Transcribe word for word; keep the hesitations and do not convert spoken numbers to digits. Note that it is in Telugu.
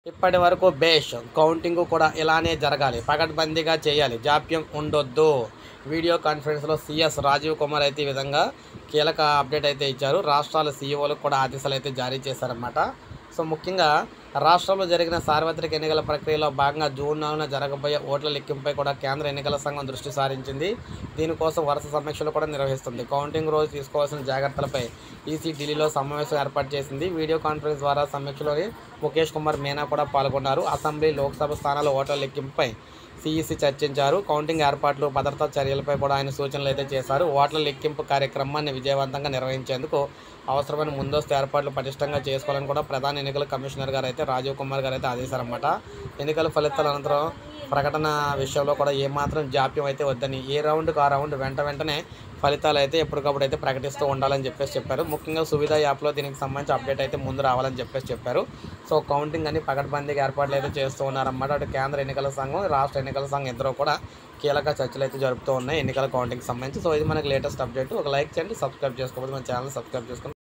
ఇప్పటి వరకు బేష్ కౌంటింగ్ కూడా ఇలానే జరగాలి, పకడ్బందీగా చేయాలి, జాప్యం ఉండొద్దు. వీడియో కాన్ఫరెన్స్లో సీఎస్ రాజీవ్ కుమార్ అయితే ఈ విధంగా కీలక అప్డేట్ అయితే ఇచ్చారు. రాష్ట్రాల సీఈఓలకు కూడా ఆదేశాలు అయితే జారీ చేశారన్నమాట. సో ముఖ్యంగా రాష్ట్రంలో జరిగిన సార్వత్రిక ఎన్నికల ప్రక్రియలో భాగంగా జూన్ నాలుగున జరగబోయే ఓట్ల లెక్కింపుపై కూడా కేంద్ర ఎన్నికల సంఘం దృష్టి సారించింది. దీనికోసం వరుస సమీక్షలు కూడా నిర్వహిస్తుంది. కౌంటింగ్ రోజు తీసుకోవాల్సిన జాగ్రత్తలపై ఈసీ ఢిల్లీలో సమావేశం ఏర్పాటు చేసింది. వీడియో కాన్ఫరెన్స్ ద్వారా సమీక్షలోని ముఖేష్ కుమార్ మీనా కూడా పాల్గొన్నారు. అసెంబ్లీ, లోక్సభ స్థానాల ఓట్ల లెక్కింపుపై సిఈసి చర్చించారు. కౌంటింగ్ ఏర్పాట్లు, భద్రతా చర్యలపై కూడా ఆయన సూచనలు అయితే చేశారు. ఓట్ల లెక్కింపు కార్యక్రమాన్ని విజయవంతంగా నిర్వహించేందుకు అవసరమైన ముందస్తు ఏర్పాట్లు పటిష్టంగా చేసుకోవాలని కూడా ప్రధాన ఎన్నికల కమిషనర్ గారు అయితే రాజీవ్ కుమార్ గారు అయితే ఆదేశారన్నమాట. ఎన్నికల ఫలితాల అనంతరం ప్రకటన విషయంలో కూడా ఏమాత్రం జాప్యం అయితే వద్దని, ఏ రౌండ్కి ఆ రౌండ్ వెంట వెంటనే ఫలితాలు అయితే ఎప్పటికప్పుడు అయితే ప్రకటిస్తూ ఉండాలని చెప్పేసి చెప్పారు. ముఖ్యంగా సువిధ యాప్లో దీనికి సంబంధించి అప్డేట్ అయితే ముందు రావాలని చెప్పేసి చెప్పారు. సో కౌంటింగ్ అని పకడ్బందీగా ఏర్పాట్లు అయితే చేస్తూ ఉన్నారన్నమాట. అటు కేంద్ర ఎన్నికల సంఘం, రాష్ట్ర ఎన్నికల సంఘం ఇద్దరు కూడా కీలక చర్చలు అయితే జరుపుతూ ఉన్నాయి ఎన్నికల కౌంటింగ్ సంబంధించి. సో ఇది మనకి లేటెస్ట్ అప్డేట్. ఒక లైక్ చేయండి, సబ్స్క్రైబ్ చేసుకోకపోతే మన ఛానల్ సబ్స్క్రైబ్ చేసుకోండి.